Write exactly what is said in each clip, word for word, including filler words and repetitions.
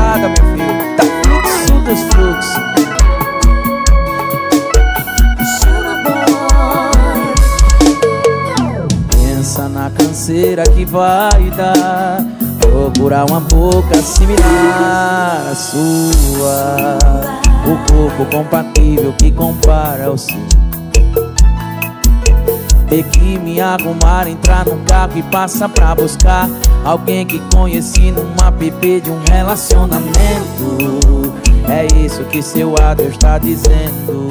estrada, meu filho. Tá fluxo dos fluxos. Pensa na canseira que vai dar procurar uma boca similar à sua, o corpo compatível que compara ao seu. Ter que me arrumar, entrar num carro e passar pra buscar alguém que conheci num app de um relacionamento. É isso que seu adeus está dizendo.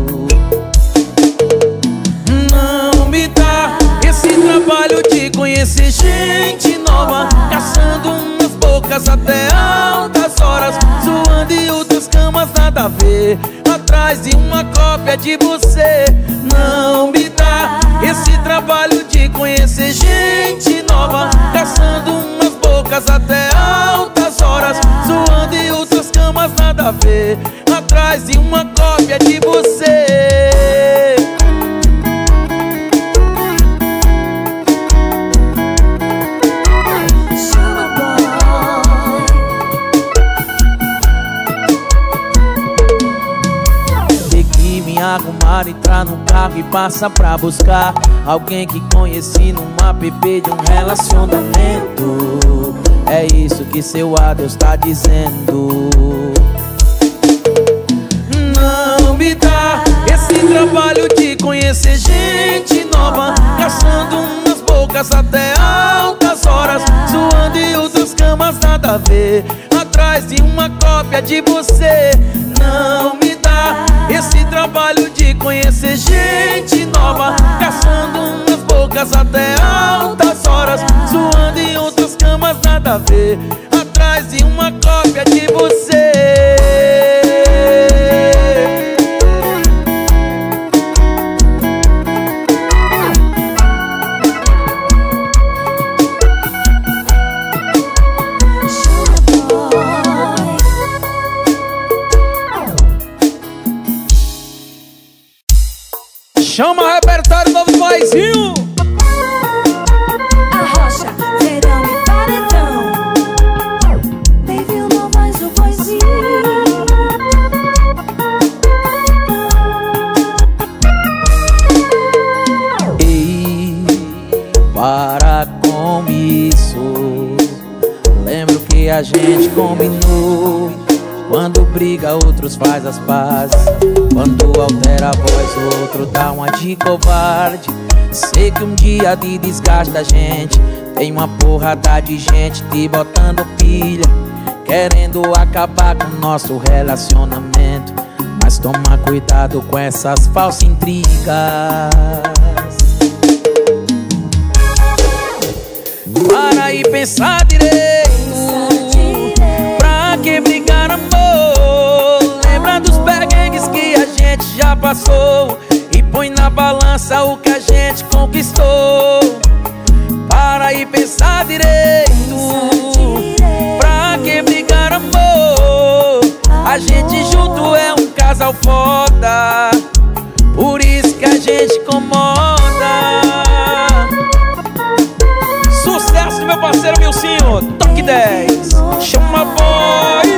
Não me dá esse trabalho de conhecer gente nova, caçando umas bocas até altas horas, zoando em outras camas nada a ver, atrás de uma cópia de você. Não me dá esse trabalho de conhecer gente nova, caçando umas bocas até altas horas, zoando em outras camas nada a ver, atrás de uma cópia de você. Arrumar, entrar no carro e passar pra buscar alguém que conheci num app de um relacionamento. É isso que seu adeus tá dizendo. Não me dá esse trabalho de conhecer gente nova, caçando umas bocas até altas horas, zoando em outras camas nada a ver, atrás de uma cópia de você. Não me dá esse trabalho de conhecer gente nova, caçando umas bocas até altas horas, zoando em outras camas nada a ver, atrás de uma cópia de você. Chama repertório novo do Maisinho. Arrocha, verão e paredão. Bem-vindo ao mais um Maisinho. Ei, para com isso. Lembro que a gente combinou. Quando briga, outros faz as pazes. Quando altera a voz, o outro dá uma de covarde. Sei que um dia de desgaste a gente, tem uma porrada de gente te botando pilha, querendo acabar com o nosso relacionamento. Mas toma cuidado com essas falsas intrigas. Para e pensar direito. Pra que brigar, amor? Lembra dos perrengues que a gente já passou e põe na balança o que a gente conquistou. Para e pensar direito. Pra que brigar, amor? A gente junto é um casal foda, por isso que a gente incomoda. Sucesso do meu parceiro Milcinho, toque dez. Chama a voz.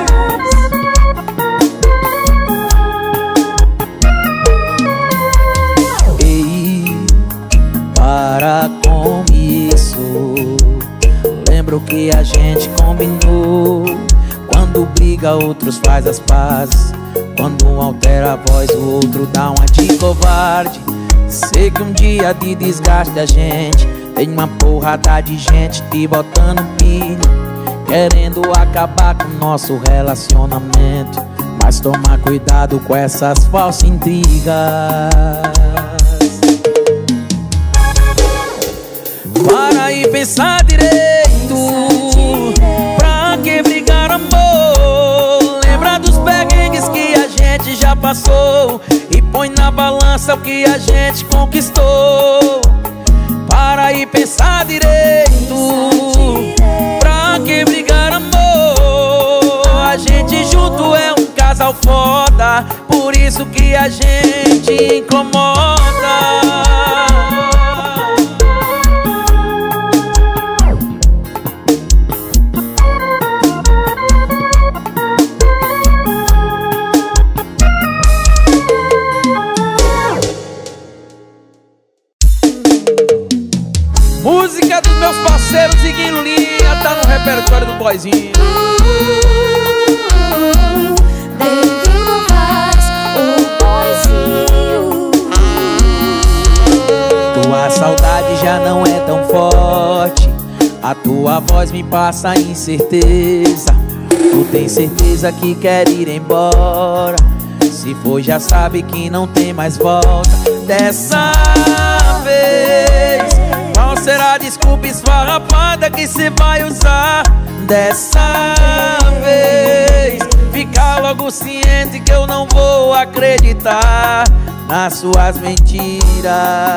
Ei, para com isso. Lembro que a gente combinou. Quando briga, outros faz as pazes. Quando um altera a voz, o outro dá uma de covarde. Sei que um dia de desgaste a gente, tem uma porrada de gente te botando pilha, querendo acabar com o nosso relacionamento. Mas toma cuidado com essas falsas intrigas. Para e pensar direito. Pra que brigar, amor? Lembra dos perrengues que a gente já passou e põe na balança o que a gente conquistou. Para e pensar direito. Pra que brigar, amor? A gente junto é um casal foda, por isso que a gente incomoda. Música dos meus parceiros Iguinho Linha, tá no repertório do boyzinho. Devinho Novaes, o boyzinho. Tua saudade já não é tão forte, a tua voz me passa incerteza. Tu tem certeza que quer ir embora, se for já sabe que não tem mais volta. Dessa vez, qual será a desculpa esfarrapada que cê vai usar? Dessa vez, fica logo ciente que eu não vou acreditar nas suas mentiras.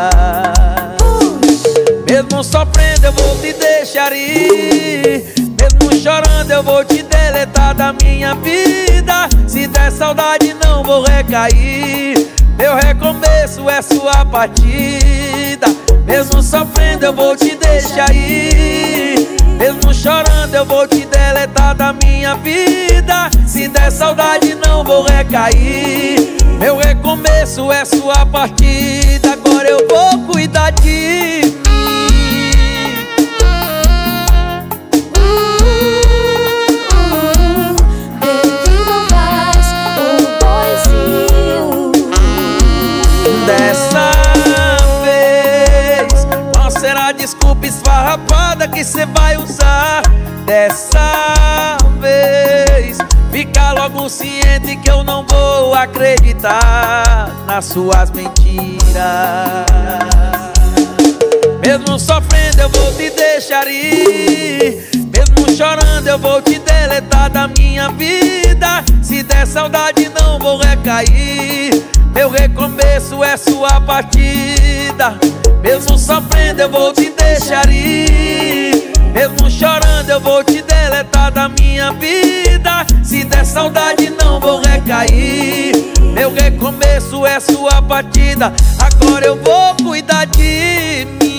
Mesmo sofrendo eu vou te deixar ir, mesmo chorando eu vou te deletar da minha vida. Se der saudade não vou recair, meu recomeço é sua partida. Mesmo sofrendo eu vou te deixar ir, mesmo chorando eu vou te deletar da minha vida. Se der saudade não vou recair, meu recomeço é sua partida. Agora eu vou cuidar de mim. Devinho Novaes, o boyzinho. Dessa vez, qual será a desculpa esfarrapada que cê vai usar? Dessa vez, fica logo ciente que eu não vou acreditar nas suas mentiras. Mesmo sofrendo eu vou te deixar ir, mesmo chorando eu vou te deletar da minha vida. Se der saudade não vou recair, meu recomeço é sua partida. Mesmo sofrendo eu vou te deixar ir, mesmo chorando eu vou te deletar da minha vida. Se der saudade não vou recair, meu recomeço é sua partida. Agora eu vou cuidar de mim.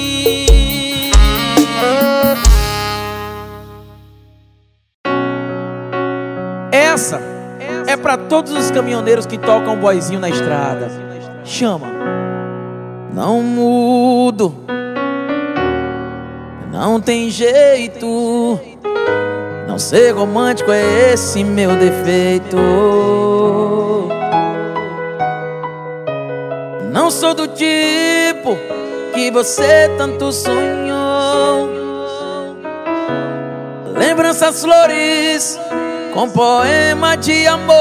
Essa é pra todos os caminhoneiros que tocam boyzinho na estrada. Chama. Não mudo, não tem jeito, não ser romântico é esse meu defeito. Não sou do tipo que você tanto sonhou. Lembranças, flores com poema de amor.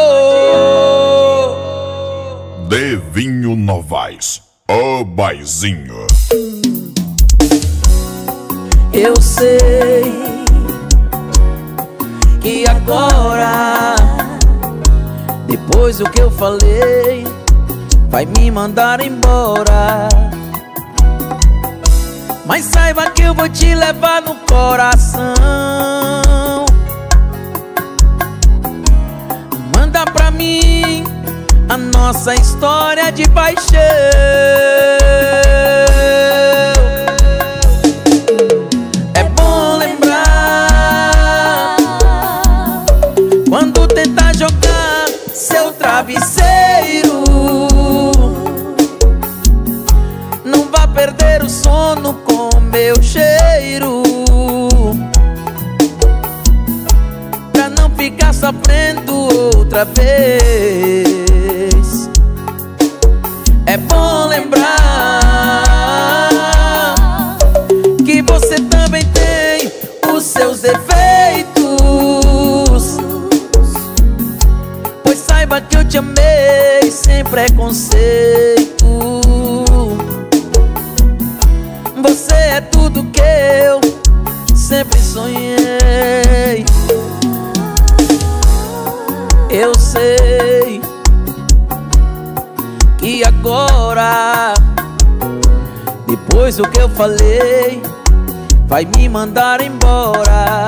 Devinho Novaes, o boyzinho. Eu sei que agora, depois do que eu falei, vai me mandar embora. Mas saiba que eu vou te levar no coração. Manda pra mim a nossa história de paixão. É bom lembrar quando tentar jogar seu travesseiro. Não vá perder o sono com meu cheiro, pra não ficar sofrendo outra vez. É bom lembrar que você também tem os seus defeitos, pois saiba que eu te amei sem preconceito. Você é tudo que eu sempre sonhei. Eu sei que agora, depois do que eu falei, vai me mandar embora.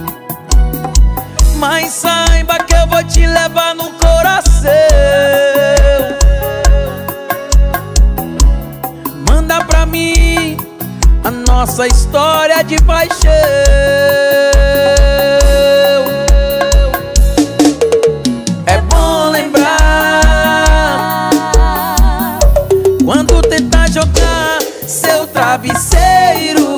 Mas saiba que eu vou te levar no coração. Manda pra mim a nossa história de paixão. É bom lembrar quando tentar jogar seu trabalho. travesseiro.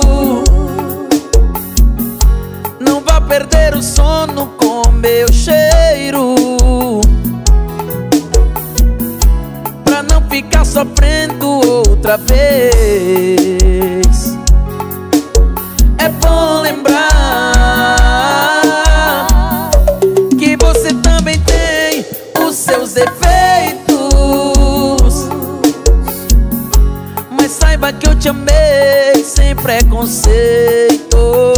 Não vá perder o sono com meu cheiro, pra não ficar sofrendo outra vez. É bom lembrar que você também tem os seus defeitos, mas saiba que eu te amei sem preconceito.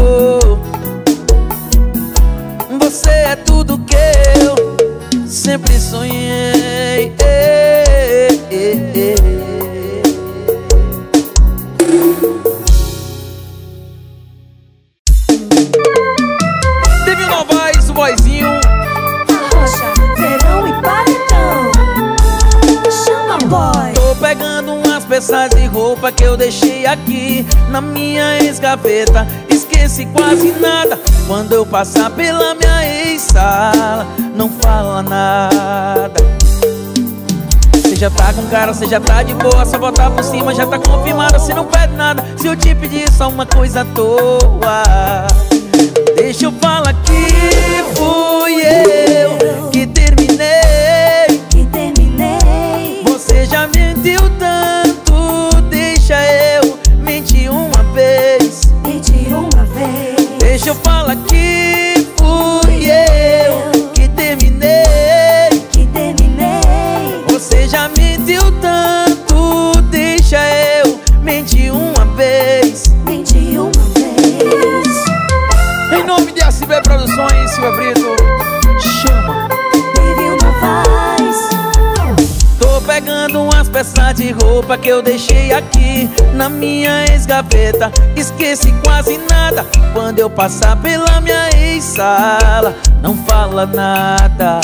Você é tudo que eu sempre sonhei. Devinho Novaes, o boyzinho. Arrocha, verão e paredão. Chama boy. Tô pegando umas peças de roupa que eu deixei aqui na minha ex-gaveta. Esqueci quase nada. Quando eu passar pela minha ex-sala, não fala nada. Você já tá com cara, você já tá de boa, só botar por cima já tá confirmada. Você não pede nada, se eu te pedir só uma coisa à toa. Deixa eu falar que fui eu que terminei, Que terminei. você já mentiu tanto, deixa eu mentir uma vez. Mentir uma vez. Deixa eu falar que fui eu que terminei, Que terminei. você já mentiu tanto, deixa eu mentir uma vez. Mentir uma vez. Em nome de S B Produções, Silva Brito, chama. Devinho Novaes. Tô pegando umas peças de roupa que eu deixei aqui na minha ex-gaveta. Esqueci quase nada. Quando eu passar pela minha ex-sala, não fala nada.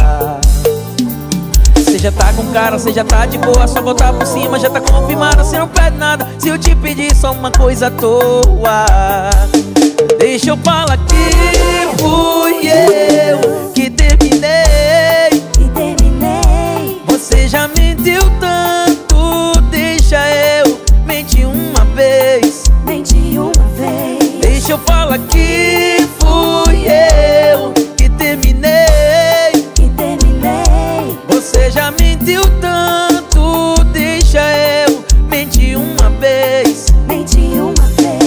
Você já tá com cara, você já tá de boa, só botar por cima já tá confirmada. Você não pede nada, se eu te pedir só uma coisa à toa. Deixa eu falar que fui eu que terminei, Que terminei. você já mentiu tanto, deixa eu mentir uma vez. Mentir uma vez. Deixa eu falar que fui eu que terminei, Que terminei. você já mentiu tanto, deixa eu mentir uma vez. Mentir uma vez.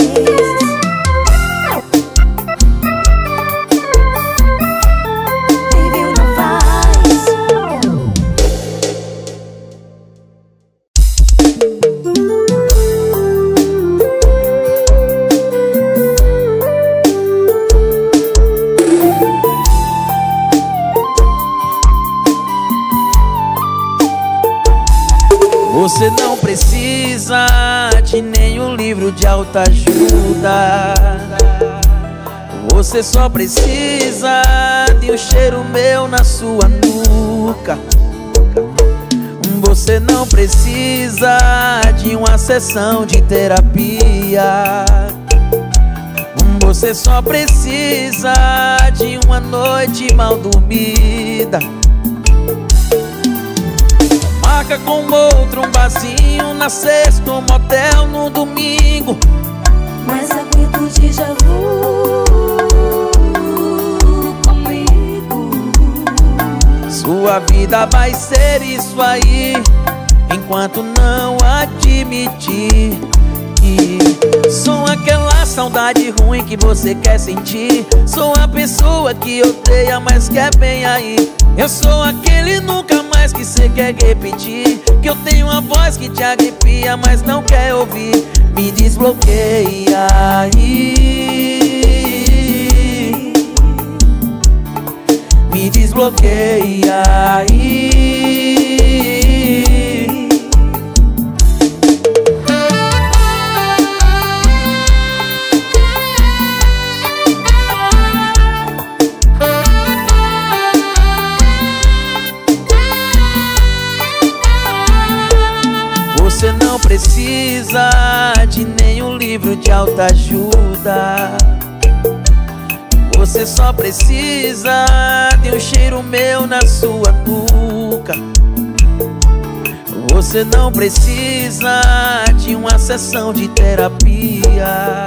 Devinho Novaes. Você não precisa de nenhum livro de autoajuda. Você só precisa de um cheiro meu na sua nuca. Você não precisa de uma sessão de terapia. Você só precisa de uma noite mal dormida. Marca com outro um barzinho na sexta, um motel no domingo. Mas aguento o déjà vu comigo. Sua vida vai ser isso aí, enquanto não admitir que sou aquela saudade ruim que você quer sentir. Sou a pessoa que odeia, mas quer bem aí. Eu sou aquele nunca mais que cê quer repetir, que eu tenho uma voz que te arrepia, mas não quer ouvir. Me desbloqueia aí, me desbloqueia aí. Você não precisa de nenhum livro de autoajuda. Você só precisa de um cheiro meu na sua nuca. Você não precisa de uma sessão de terapia.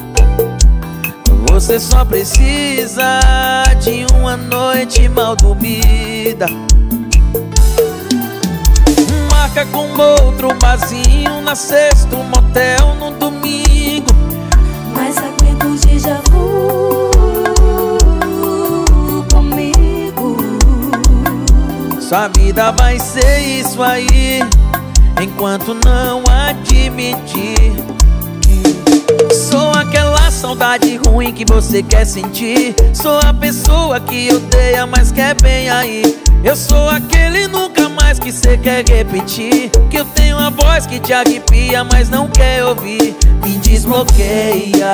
Você só precisa de uma noite mal dormida. Marca com outro barzinho na sexta, um motel no domingo. Mas aguenta um déjà vu comigo. Sua vida vai ser isso aí, enquanto não admitir que sou aquela saudade ruim que você quer sentir. Sou a pessoa que odeia, mas quer bem aí. Eu sou aquele nunca mais que cê quer repetir. Que eu tenho uma voz que te arrepia, mas não quer ouvir. Me desbloqueia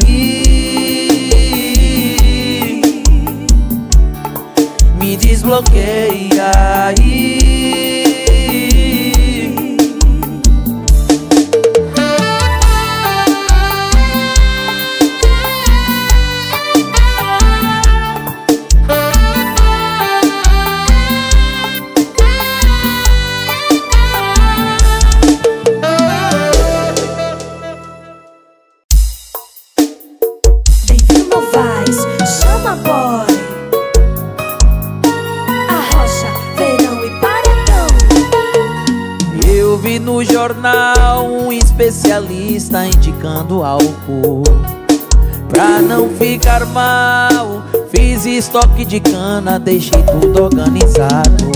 aí, me desbloqueia aí. Chama boy, Arrocha, Verão e Paredão. Eu vi no jornal um especialista indicando álcool pra não ficar mal. Fiz estoque de cana, deixei tudo organizado.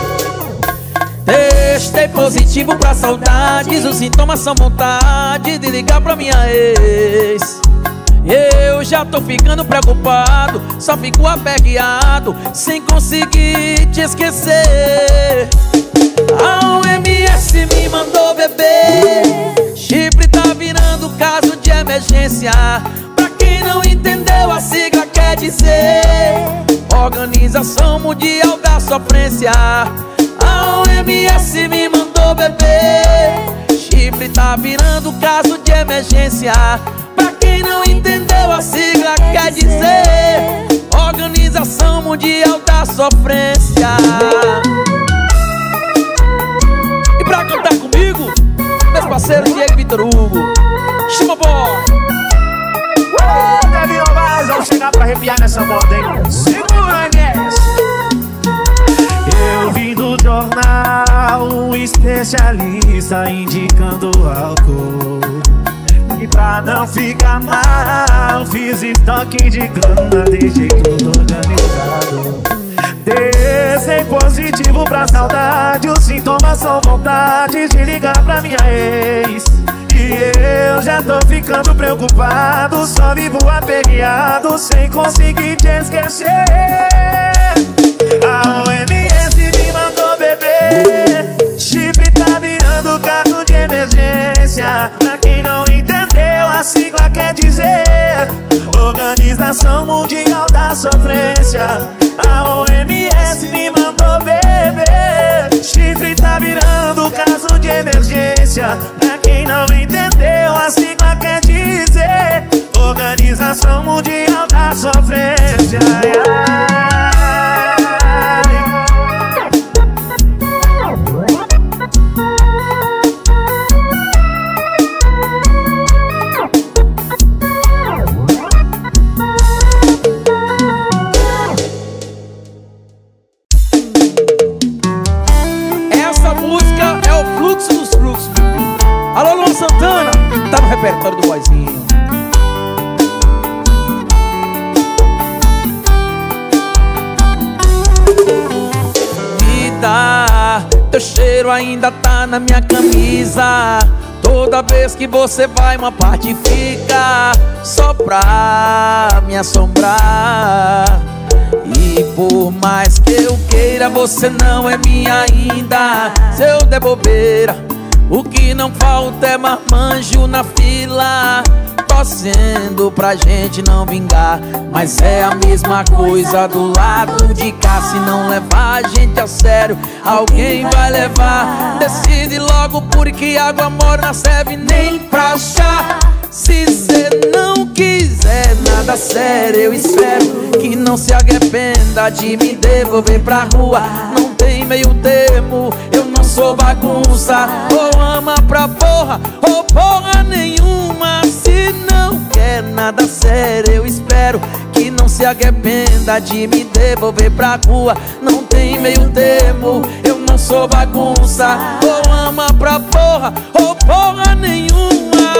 Testei positivo pra saudades, os sintomas são vontade de ligar pra minha ex. Eu já tô ficando preocupado, só fico aperreado, sem conseguir te esquecer. A O M S me mandou beber, chifre tá virando caso de emergência. Pra quem não entendeu, a sigla quer dizer Organização Mundial da Sofrência. A O M S me mandou beber, chifre tá virando caso de emergência. Pra quem não entendeu, a sigla quer dizer Organização Mundial da Sofrência. E pra cantar comigo, meus parceiros Diego e Vitor Hugo. Chama boy. Uh, Devinho Novaes, vamos chegar pra arrepiar nessa moda, hein? Segura, Guess. Eu vi no jornal um especialista indicando álcool. E pra não ficar mal, fiz estoque de grana, deixei tudo organizado. Testei positivo pra saudade, os sintomas são vontade de ligar pra minha ex. E eu já tô ficando preocupado, só vivo aperreado, sem conseguir te esquecer. A O M S me mandou beber, chifre tá virando caso de emergência. Pra quem não entendeu, a sigla quer dizer Organização Mundial da Sofrência. A O M S me mandou beber, chifre tá virando caso de emergência. Pra quem não entendeu, a sigla quer dizer Organização Mundial da Sofrência. Alô, Luan Santana, tá no repertório do boyzinho. Vida, teu cheiro ainda tá na minha camisa. Toda vez que você vai, uma parte fica só pra me assombrar. E por mais que eu queira, você não é minha ainda. Se eu der bobeira, o que não falta é marmanjo na fila, torcendo pra gente não vingar. Mas é a mesma coisa do lado de cá. Se não levar a gente a sério, alguém vai levar. Decide logo, porque água morna serve nem pra chá. Se cê não quiser nada sério, eu espero que não se arrependa de me devolver pra rua. Não tem meio termo, eu não sou sou bagunça. Ou ama pra porra, ou porra nenhuma. Se não quer nada sério, eu espero que não se arrependa de me devolver pra rua. Não tem meio termo, eu não sou bagunça. Ou ama pra porra, ou porra nenhuma.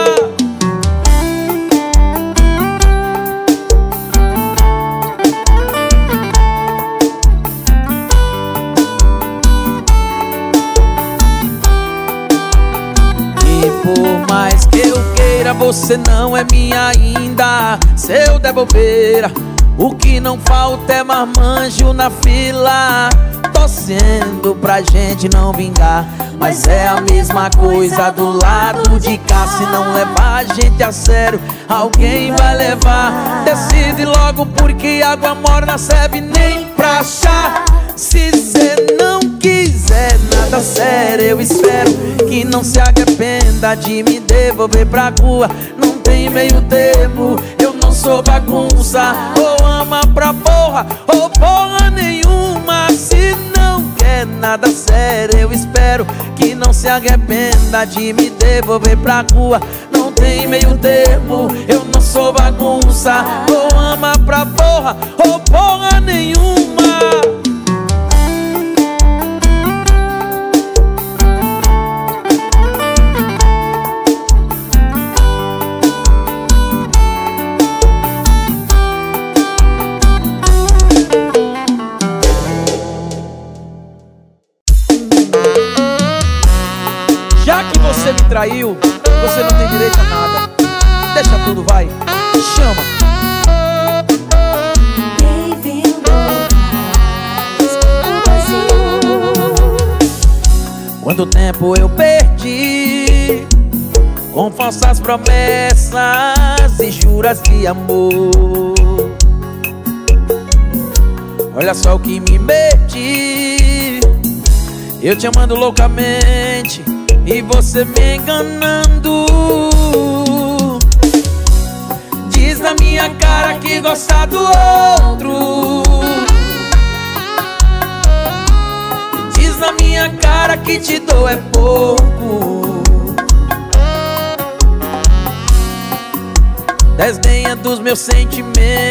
Por mais que eu queira, você não é minha ainda. Se eu devolver, o que não falta é marmanjo na fila, torcendo pra gente não vingar. Mas é a mesma coisa do lado de cá. Se não levar a gente a sério, alguém vai levar. Decide logo, porque água morna serve nem pra chá. Se cê não quiser nada sério, eu espero que não se arrependa de me devolver pra rua. Não tem meio termo, eu não sou bagunça. Ou ama pra porra, ou porra nenhuma. Se não quer nada sério, eu espero que não se arrependa de me devolver pra rua. Não tem meio termo, eu não sou bagunça. Ou ama pra porra, ou porra nenhuma. Já que você me traiu, você não tem direito a nada. Deixa tudo, vai, chama. Quanto tempo eu perdi com falsas promessas e juras de amor. Olha só o que me meti, eu te amando loucamente e você me enganando. Diz na minha cara que gosta do outro. Diz na minha cara que te dou é pouco. Desdenha dos meus sentimentos.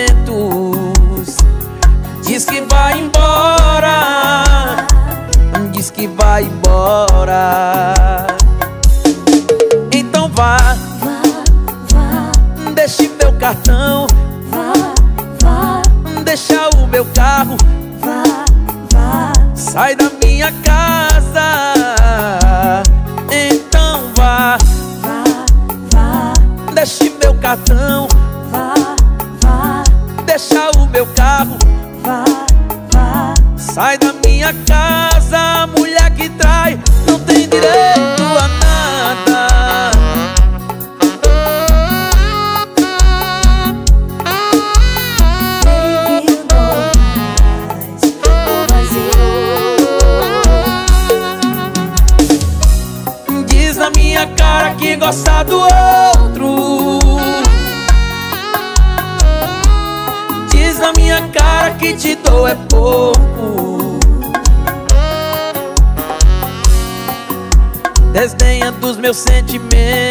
Diz que vai embora. Diz que vai embora. Então vá, vá, vá. Deixe meu cartão. Vá, vá. Deixa o meu carro. Vá, vá. Sai da minha casa. Então vá, Vá, vá. deixe meu cartão. Vá, vá. Deixa o meu carro. Vá, vá. Sai da minha casa. Mulher que trai não tem direito a nada. Bem-vindo mais o vazio. Diz na minha cara que gosta do outro. Diz na minha cara que te dou é pouco. Desdenha dos meus sentimentos.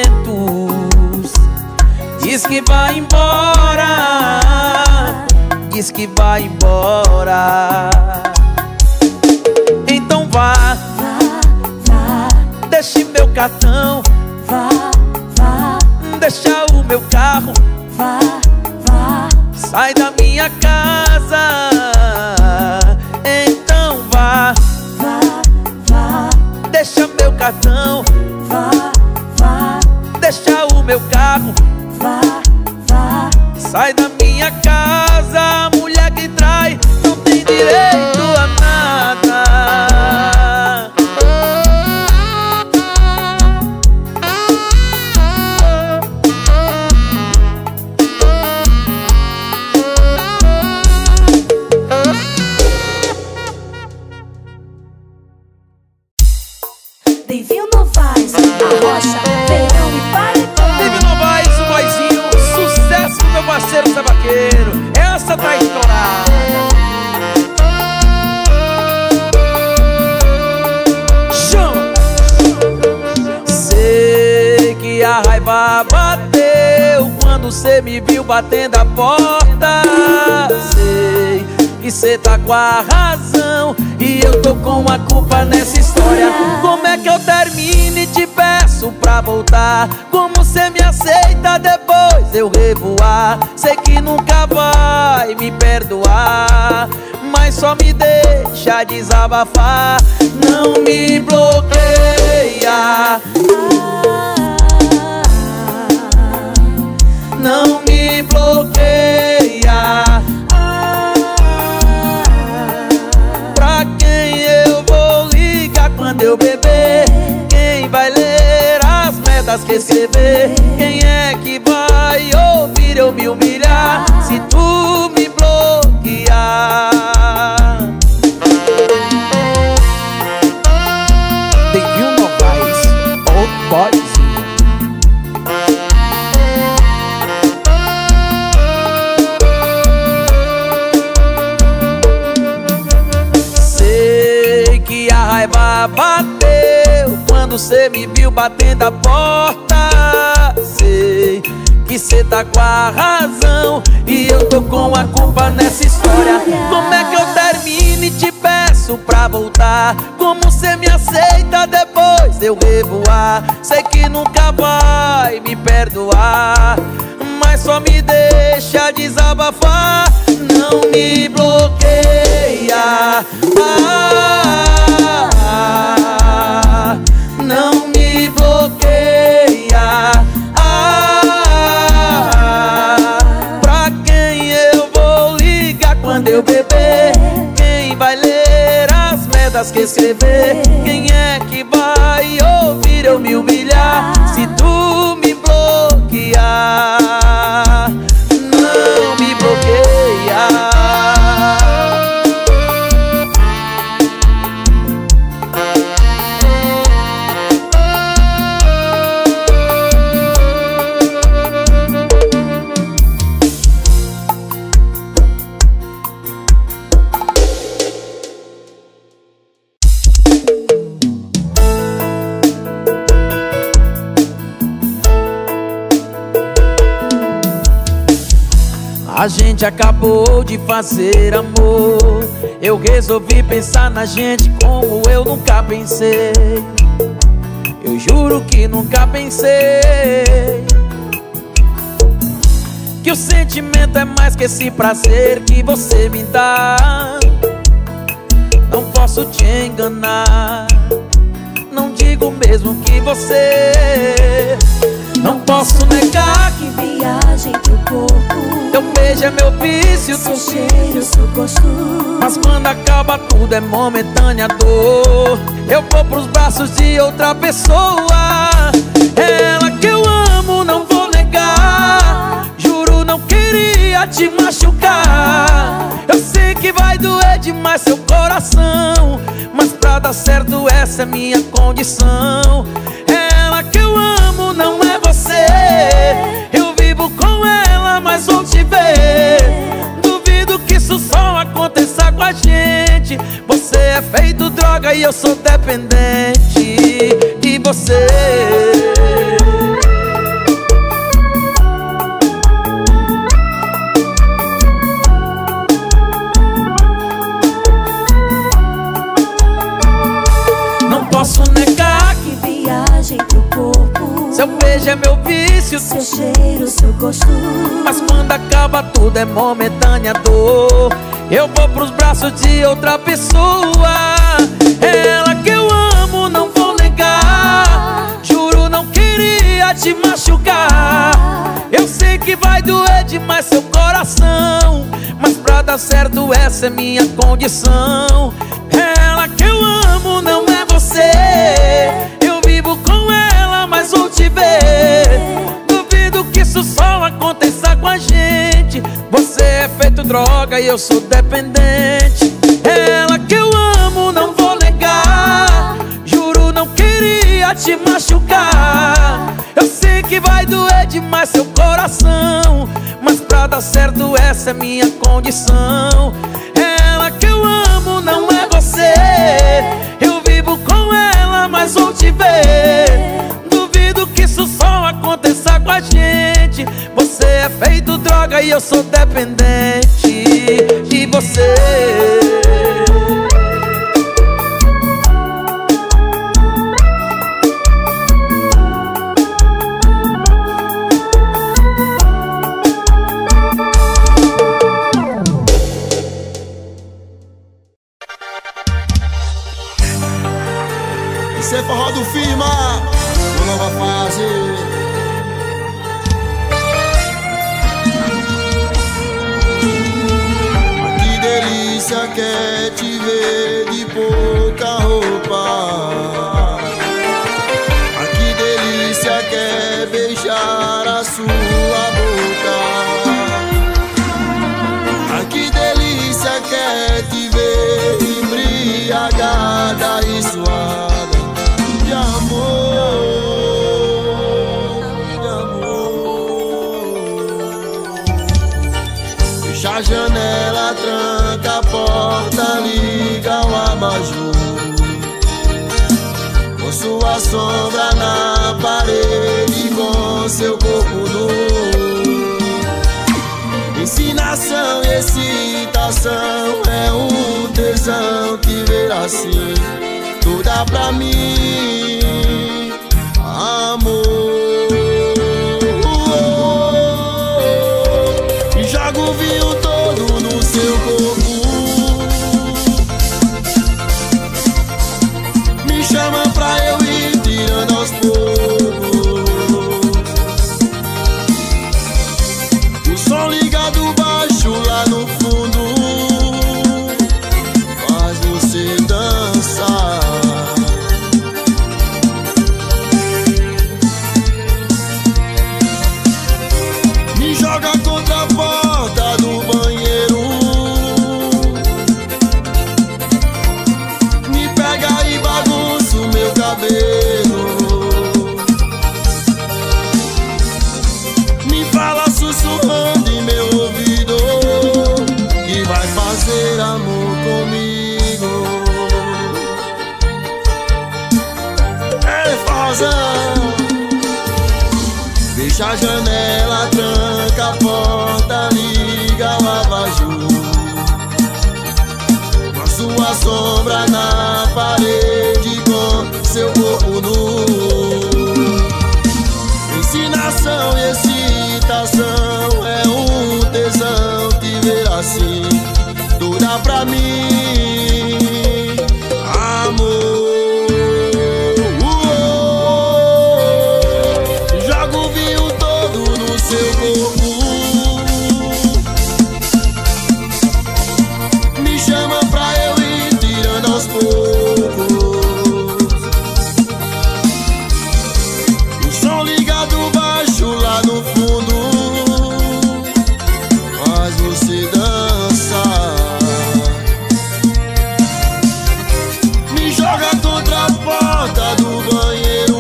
Diz que vai embora. Diz que vai embora. Então vá, Vá, vá. deixe meu cartão. Vá, vá. Deixa o meu carro. Vá, vá. Sai da minha casa. Então vá, Vá, vá. deixa meu cartão. Vá, vá. Deixa o meu carro. Vá, vá. Sai da minha casa. Mulher que trai não tem direito a nada. Bem-vindo Novaes, a rocha, verão e paredão. David Novaes, o boizinho, sucesso do meu parceiro Zé Vaqueiro. Essa tá estourada. quando cê me viu batendo a porta. Sei que cê tá com a razão e eu tô com a culpa nessa história. Como é que eu termino e te peço pra voltar? Como cê me aceita depois eu revoar? Sei que nunca vai me perdoar, mas só me deixa desabafar. Não me bloqueia, não me bloqueia. Pra quem eu vou ligar quando eu beber? Quem vai ler as merdas que escrever? Quem é que vai ouvir eu me humilhar se tu me bloquear? Devinho Novaes, Old Boys. Sei que a raiva bateu quando cê me viu batendo a porta. Sei que cê tá com a razão e eu tô com a culpa nessa história. Como é que eu termino e te peço pra voltar? Como cê me aceita depois eu revoar? Sei que nunca vai me perdoar, mas só me deixa desabafar. Não me bloqueia, ah, ah, não me bloqueia, ah, pra quem eu vou ligar quando eu beber? Quem vai ler as merdas que escrever? Quem é que vai ouvir eu me humilhar se tu me bloquear? Não me bloqueia. A gente acabou de fazer amor. Eu resolvi pensar na gente como eu nunca pensei. Eu juro que nunca pensei que o sentimento é mais que esse prazer que você me dá. Não posso te enganar, não digo mesmo que você. Não posso negar que viagem teu corpo, teu beijo é meu vício, seu cheiro, seu gosto. Mas quando acaba tudo é momentânea dor. Eu vou pros braços de outra pessoa. Ela que eu amo, não vou negar. Juro, não queria te machucar. Eu sei que vai doer demais seu coração, mas pra dar certo essa é minha condição. Ela que eu amo não é você. Eu vivo com ela, mas vou te ver. Duvido que isso só aconteça com a gente. Você é feito droga e eu sou dependente de você. Não posso negar que viagem teu corpo, seu beijo é meu vício, seu cheiro, seu gosto. Mas quando acaba tudo é momentânea dor. Eu vou pros braços de outra pessoa. Ela que eu amo, não vou negar. Juro, não queria te machucar. Eu sei que vai doer demais seu coração, mas pra dar certo essa é minha condição. Ela que eu amo não é você. Eu vivo com ela, mas vou te ver. Duvido que isso só aconteça com a gente. Você é feito droga e eu sou dependente. Ela que eu amo, não vou negar. Juro, não queria te machucar. Eu sei que vai doer demais seu coração, mas pra dar certo essa é minha condição. Ela que eu amo não é você. Eu vivo com ela, mas vou te ver. Duvido que isso só aconteça aconteça com a gente. Você é feito droga e eu sou dependente de você. Esse é forró do Firma, uma nova fase. Que delícia que é te ver de pouca roupa. Que delícia que é beijar a sua boca. Que delícia que é te ver embriagada e suada de amor, de amor. Fecha a janela, tranca a porta, liga o abajur. Com sua sombra na parede, com seu corpo nu. Ensinação e excitação, é um tesão te ver assim. Tu dá pra mim, amor. E joga o vinho todo no seu corpo. Me chama pra eu ir tirando aos poucos. O som ligado baixo lá no fundo faz você dançar. Joga contra a porta do banheiro. Me pega e bagunça o meu cabelo. Me fala sussurrando em meu ouvido que vai fazer amor comigo. Ei, forrozão. Fecha a janela, tranca a porta, liga o abajur. Com a sua sombra na parede, com seu corpo nu. Ensinação e excitação, é um tesão te ver assim. Tu dá pra mim, amor. Seu corpo me chama pra eu ir tirando aos poucos. O som ligado baixo lá no fundo faz você dançar. Me joga contra a porta do banheiro.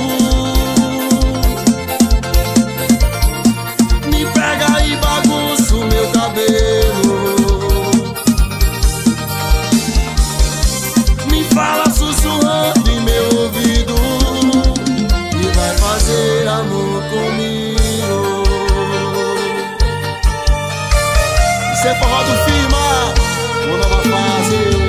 E bagunça o meu cabelo. Me fala sussurrando em meu ouvido e vai fazer amor comigo. Isso é forró do Firma, uma nova fase.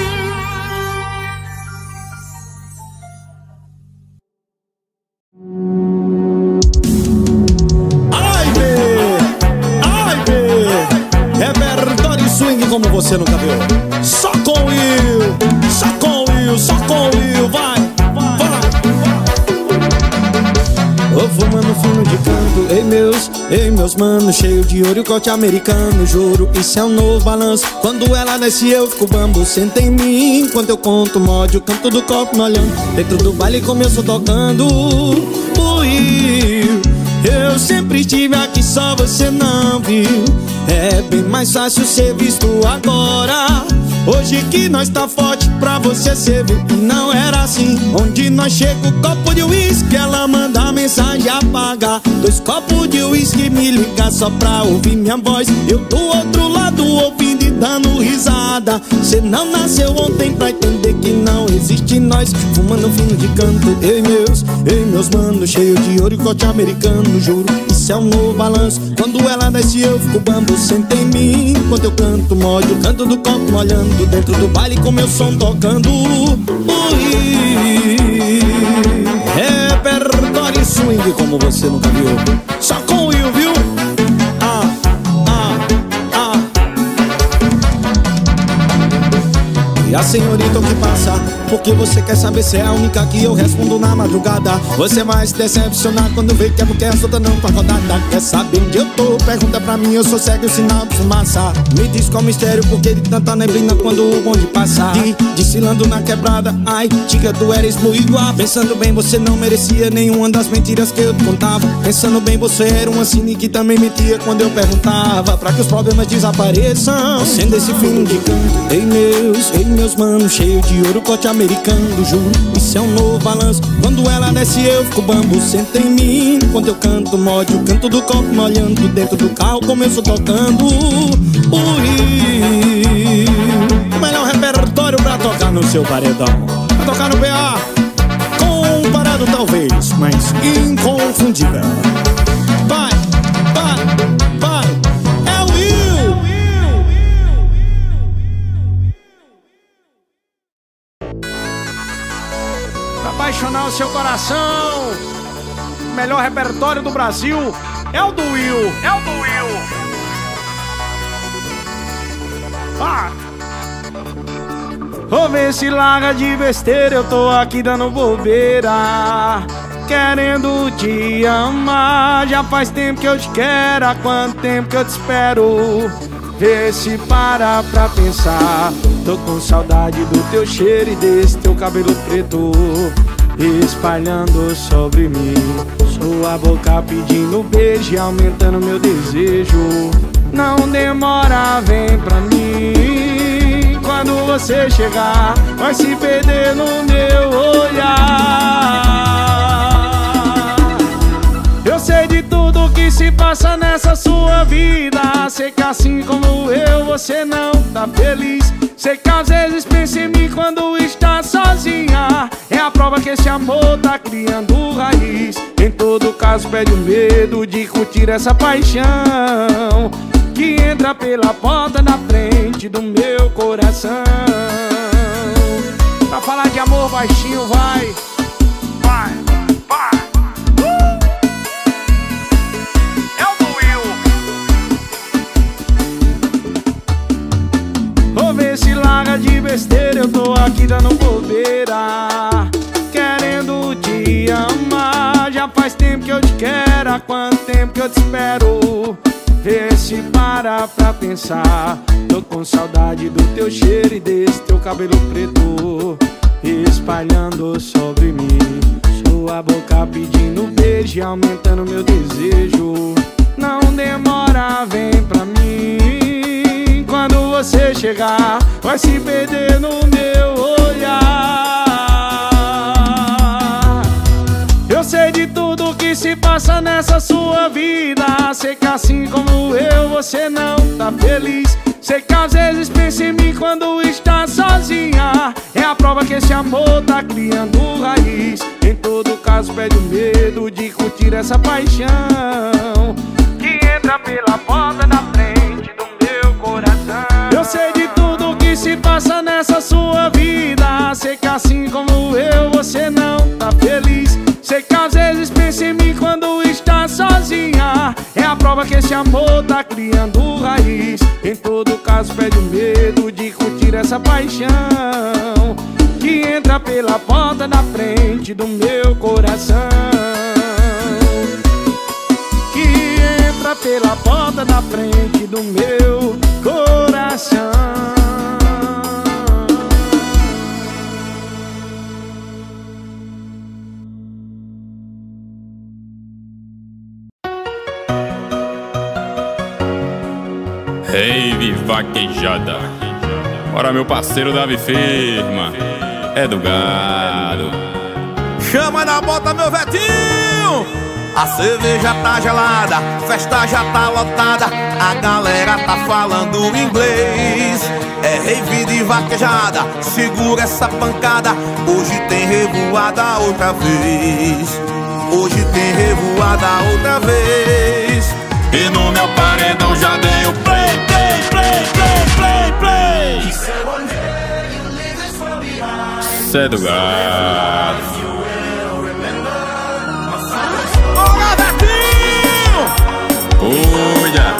Como você nunca viu. Só com o Will, só com o Will, só com o Will, vai, vai. Ô fumando fumo de canto, ei meus, ei meus manos, cheio de ouro e corte americano, juro, isso é um novo balanço. Quando ela desce eu fico bambo, senta em mim, enquanto eu conto mod, o canto do copo me olhando. Dentro do baile começo tocando o Will. Eu sempre estive aqui, só você não viu. É bem mais fácil ser visto agora. Hoje que nós tá forte, pra você ser ver. E não era assim. Onde nós chega o copo de uísque, ela manda mensagem apagar. Dois copos de uísque, me liga só pra ouvir minha voz. Eu do outro lado ouvindo e dando risada. Cê não nasceu ontem pra entender que não existe nós. Fumando fino de canto, eu e meus, eu e meus manos, cheio de ouro e corte americano, juro, isso é um novo balanço. Quando ela desce eu fico bambu, senta em mim enquanto eu canto, molho o canto do copo molhando dentro do baile com meu som tocando. Ui, repertório swing como você nunca viu. Só com o Will, viu? Ah, ah, ah. E a senhorita o que passa? Porque você quer saber se é a única que eu respondo na madrugada. Você vai se decepcionar quando vê que é porque a solta não tá rodada. Quer saber onde eu tô? Pergunta pra mim, eu sou cego e o sinal de fumaça. Me diz qual mistério, porque de tanta neblina quando o bonde passar. De, desfilando na quebrada, ai, diga tu eres muito igual. Pensando bem, você não merecia nenhuma das mentiras que eu te contava. Pensando bem, você era uma cine que também mentia quando eu perguntava, pra que os problemas desapareçam. Acenda esse fim de canto, ei meus, ei meus manos, cheio de ouro, corte americano, juro, isso é um novo balanço. Quando ela desce eu fico bambu, senta em mim enquanto eu canto, molho o canto do copo molhando dentro do carro como eu estou tocando. Ui, o melhor repertório pra tocar no seu paredão. Pra tocar no P A, comparado talvez, mas inconfundível. Vai, vai, vai, é o Will. Pra apaixonar o seu coração, o melhor repertório do Brasil é o do Will, é o do Will. Ah. Vou ver se larga de besteira, eu tô aqui dando bobeira, querendo te amar. Já faz tempo que eu te quero, há quanto tempo que eu te espero. Vê se para pra pensar, tô com saudade do teu cheiro e desse teu cabelo preto espalhando sobre mim. Sua boca pedindo beijo e aumentando meu desejo. Não demora, vem pra mim. Quando você chegar, vai se perder no meu olhar. Eu sei de tudo que se passa nessa sua vida. Sei que assim como eu, você não tá feliz. Sei que às vezes pensa em mim quando está sozinha. É a prova que esse amor tá criando raiz. Em todo caso perde o medo de curtir essa paixão que entra pela porta da frente do meu coração. Pra falar de amor baixinho, vai. Vai, vai. Uh! É o do Will. Vou ver se larga de besteira, eu tô aqui dando bobeira, querendo te amar. Já faz tempo que eu te quero, há quanto tempo que eu te espero. Vê se para pra pensar, tô com saudade do teu cheiro e desse teu cabelo preto espalhando sobre mim. Sua boca pedindo beijo e aumentando meu desejo. Não demora, vem pra mim. Quando você chegar, vai se perder no meu olhar. Eu sei de tudo que se passa nessa sua vida. Sei que assim como eu, você não tá feliz. Sei que às vezes pensa em mim quando está sozinha. É a prova que esse amor tá criando raiz. Em todo caso perde o medo de curtir essa paixão que entra pela porta da frente do meu coração. Eu sei de tudo que se passa nessa sua vida. Sei que assim como eu, você não tá feliz. Sei que às vezes pensa em mim quando está sozinha. É a prova que esse amor tá criando raiz. Em todo caso perde o medo de curtir essa paixão que entra pela porta da frente do meu coração. Que entra pela porta da frente do meu coração. Rave vaquejada. Bora, meu parceiro Davi Firma, é do gado. Chama na bota, meu Vetinho. A cerveja tá gelada, festa já tá lotada, a galera tá falando inglês. É rave de vaquejada, segura essa pancada. Hoje tem revoada outra vez. Hoje tem revoada outra vez. E no meu paredão já dei o play, play, play, play, play, play. Cê é do gado. Bora, Vetinho! Cuida!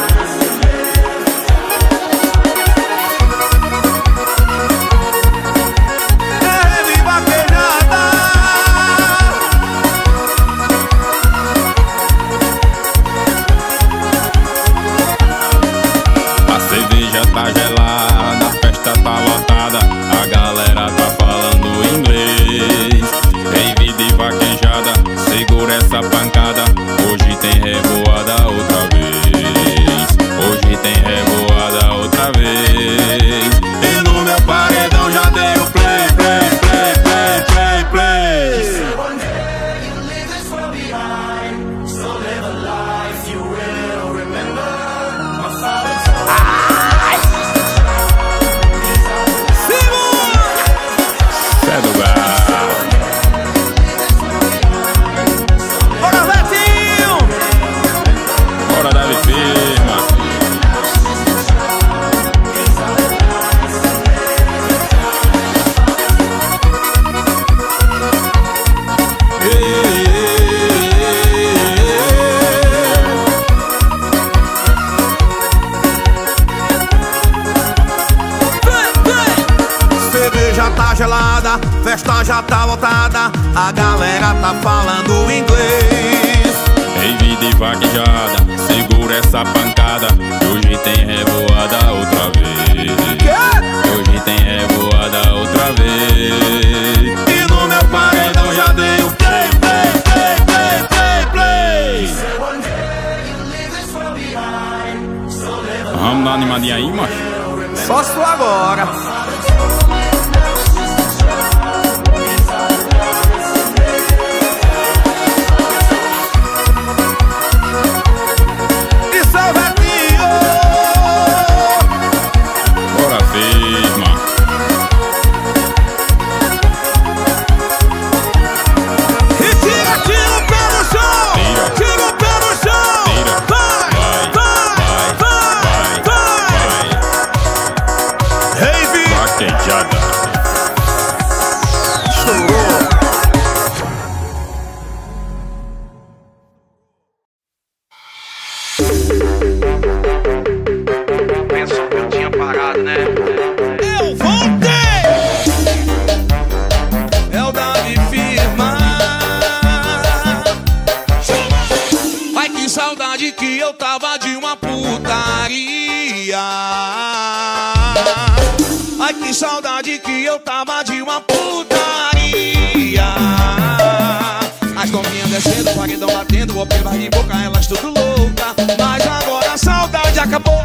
Tá gelada, a festa tá lotada, a galera tá falando inglês. Rave de vaquejada, segura essa pancada. Hoje tem revoada outra vez. Hoje tem revoada outra vez. E no meu paredão já dei o play, play, play, play, play, play. É do gado. Bora, Vetinho! Bora, Davi Firma. Cerveja tá gelada, festa já tá lotada, a galera tá falando inglês. Rave de vaquejada, segura essa pancada. Hoje tem revoada outra vez. Hoje tem revoada outra vez. E no meu paredão já dei o play, play, play, play, play, play. Vamos dar uma animadinha aí, macho? Só sua agora. Pensou que eu tinha parado, né? Eu voltei! É o Davi Firma. Ai, que saudade que eu tava de uma putaria. Ai, que saudade que eu tava de uma putaria. As novinhas descendo, o paredão batendo, o vai de boca, elas tudo louca. Mas agora a saudade acabou.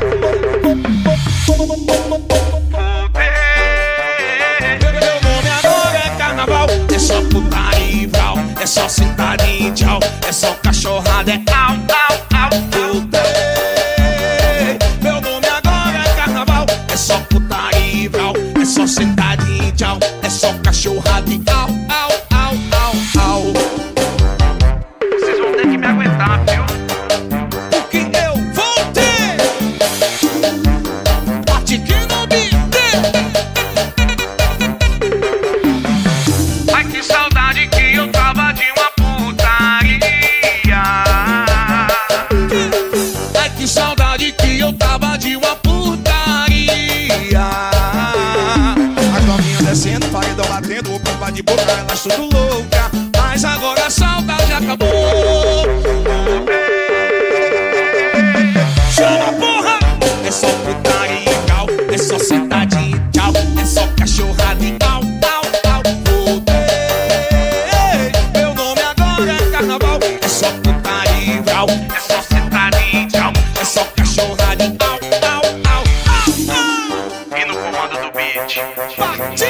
Meu nome agora é carnaval. É só putaria e vral, é só sentadinha e tchau, é só cachorrada, é au, au, au. Voltei. Meu nome agora é carnaval. É só putaria e vral, é só sentadinha e tchau, é só cachorrada e au, au, au, au, au. Vocês vão ter que me aguentar, viu? Porque eu voltei. Bate que não me dê. Ai, que saudade que eu tava de uma putaria. Ai, que saudade que eu tava de uma putaria. As novinhas descendo, paredão batendo, o papai de boca, elas tudo louca. Mas agora a saudade acabou. Chama, porra! É só putaria e cal, é só sentadinha e tchau, é só cachorrada e au, au, au. Voltei. Meu nome agora é carnaval. É só putaria e cal, é só sentadinha e tchau, é só cachorrada e au, au, au, au, au. E no comando do beat, Partiu!